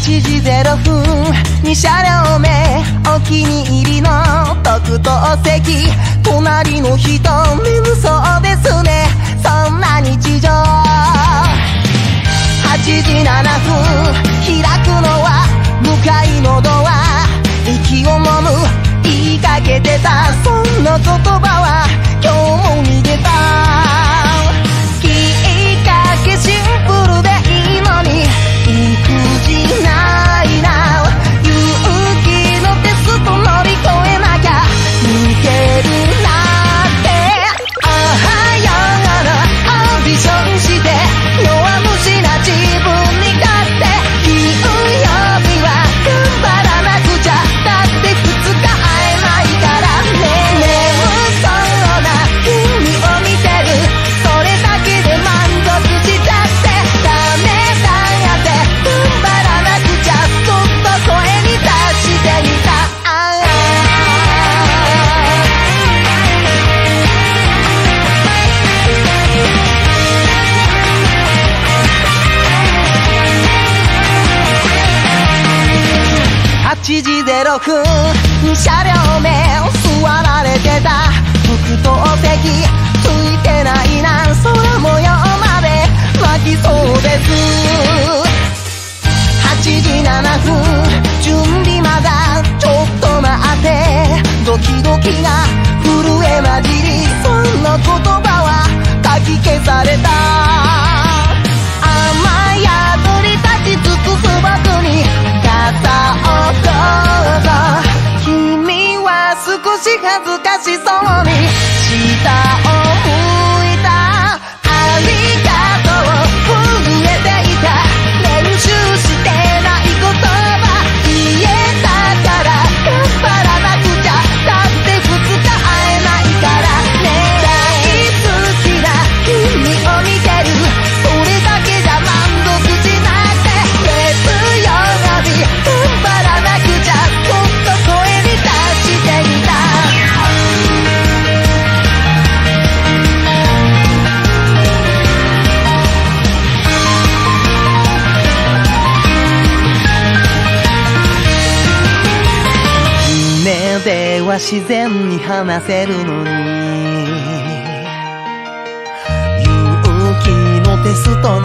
8時0分2車両目、お気に入りの特等席、隣の人眠そうですね、そんな日常。8時7分開くのは向かいのドア、息を飲む言いかけてたそんな言葉は今日も逃げた。きっかけシンプルでいいのに育児ないな、勇気のテスト乗り越えなきゃ抜けるなって。あはやなオーディションして弱虫な自分に勝って、金曜日は頑張らなくちゃ、だって2日会えないからね。眠そうな君を見てる、それだけで満足しちゃって、ダメだって頑張らなくちゃ、そっと声に出してみた。8時0分2車両目座られてた特等席、ついてないな空模様まで巻きそうです。8時7分準備まだちょっと待って、ドキドキが震え混じり、そんな言葉はかき消された。雨宿り立ち尽くす僕に傘をどうぞ、君は少し恥ずかしそうに下を向いた。ありがとう震えていた、練習してない言葉言えたから頑張らなくちゃ、だって2日会えないからね。大好きな君を見てる、それだけじゃ満足しなくて、月曜日頑張らなくちゃ、もっと声に出してみた。夢では自然に話せるのに、勇気のテスト